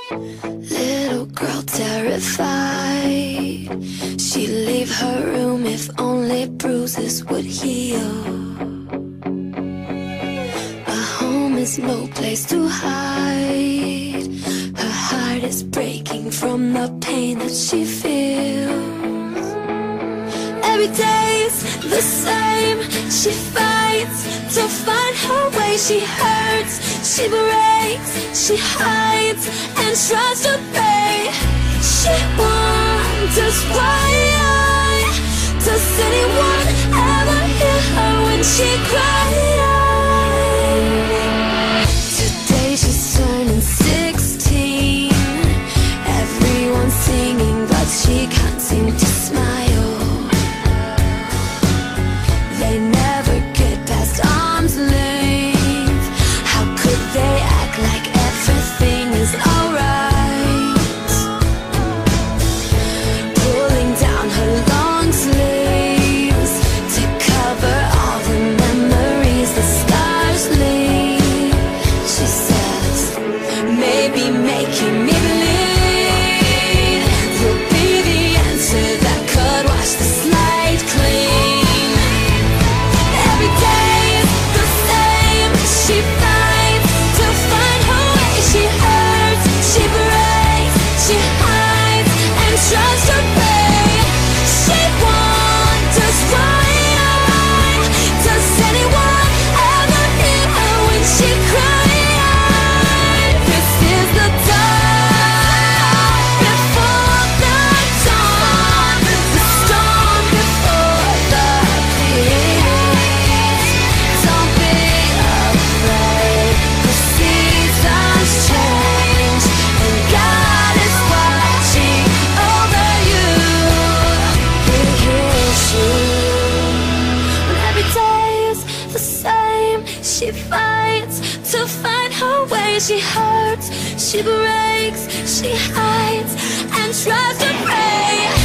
Little girl terrified, she'd leave her room if only bruises would heal. A home is no place to hide, her heart is breaking from the pain that she feels. Every day's the same, she fights to find her way. She hurts, she breaks, she hides and tries to pray. She wonders why. Does anyone ever hear her when she cries? Today she's turning 16, everyone's singing but she can't seem to smile. They never get past arm's length. How could they act like everything is alright? Pulling down her long sleeves to cover all the memories the scars leave. She says, maybe making me bleed will be the answer that could wash the slate clean. Every day is the same, she fights to find her way. She hurts, she breaks, she hides and tries to pray. She wonders why. Does anyone ever hear her when she cries? This is the dark before the dawn, the storm before the peace. Don't be afraid, the seasons change and God is watching over you. He hears you. When every day is the same, she fights to find her way. She hurts, she breaks, she hides and tries to pray.